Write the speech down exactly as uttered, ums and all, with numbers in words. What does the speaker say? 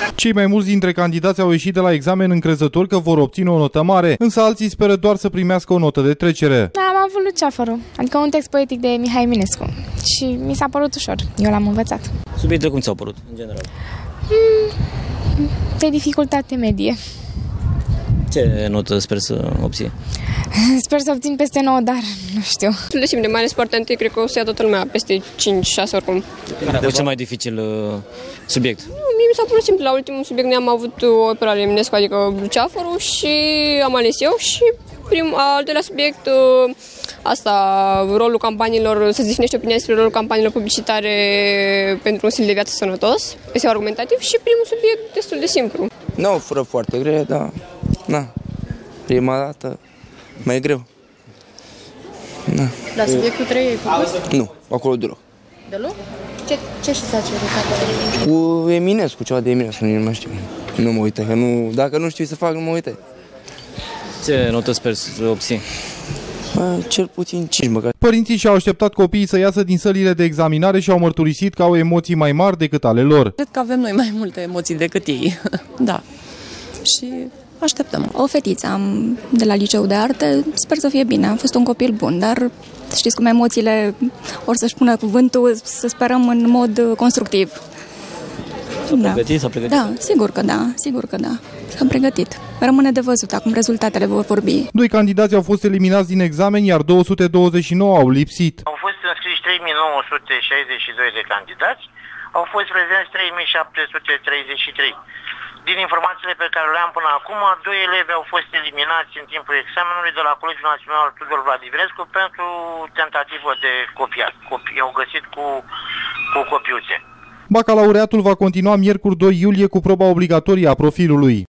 Cei mai mulți dintre candidați au ieșit de la examen încrezători că vor obține o notă mare, însă alții speră doar să primească o notă de trecere. Da, am avut Luceafărul, adică un text poetic de Mihai Eminescu și mi s-a părut ușor, eu l-am învățat. Subiectele cum ți-au părut, în general? Mm, de dificultate medie. Ce notă sper să obții? Sper să obțin peste nouă, dar nu știu. De simplu, mai ales partea întâi, cred că o să ia toată lumea peste cinci șase oricum. Care a fost cel mai dificil uh, subiect? Nu, mie mi s-a părut simplu. La ultimul subiect noi am avut o operă ale Eminescu, adică Luceafărul, și am ales eu și prim, al doilea subiect, uh, asta, rolul campaniilor, să-ți definești opinia despre rolul campaniilor publicitare pentru un stil de viață sănătos. Este argumentativ și primul subiect destul de simplu. Nu, fără foarte greu, dar na, prima dată mai greu. Na. La subiectul trei ai făcut? Nu, acolo deloc. Deloc? Ce, ce și s-a cerut acolo? Cu Eminescu, ceva de Eminescu, nu mai știu. Nu mă uite, că nu, dacă nu știu să fac, nu mă uite. Ce notă sper să obții? Bă, cel puțin cinci măcar. Părinții și-au așteptat copiii să iasă din sălile de examinare și au mărturisit că au emoții mai mari decât ale lor. Cred că avem noi mai multe emoții decât ei. Da. Și așteptăm. O fetiță am de la liceu de arte, sper să fie bine. Am fost un copil bun, dar știți cum emoțiile or să-și pună cuvântul, să sperăm în mod constructiv. S-a pregătit? S-a pregătit? Da, sigur că da, sigur că da. S-a pregătit. Rămâne de văzut, acum rezultatele vor vorbi. Doi candidați au fost eliminați din examen, iar două sute douăzeci și nouă au lipsit. Au fost înscriși trei mii nouă sute șaizeci și doi de candidați, au fost prezenți trei mii șapte sute treizeci și trei. Din informațiile pe care le am până acum, doi elevi au fost eliminați în timpul examenului de la Colegiul Național Tudor Vladimirescu pentru tentativă de copiat. Copii au găsit cu, cu copiuțe. Bacalaureatul va continua miercuri doi iulie cu proba obligatorie a profilului.